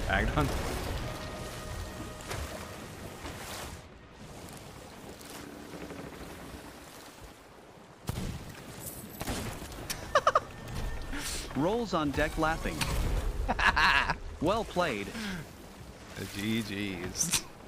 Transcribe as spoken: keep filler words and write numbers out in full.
bagged on. Rolls on deck laughing. Well played. G G's.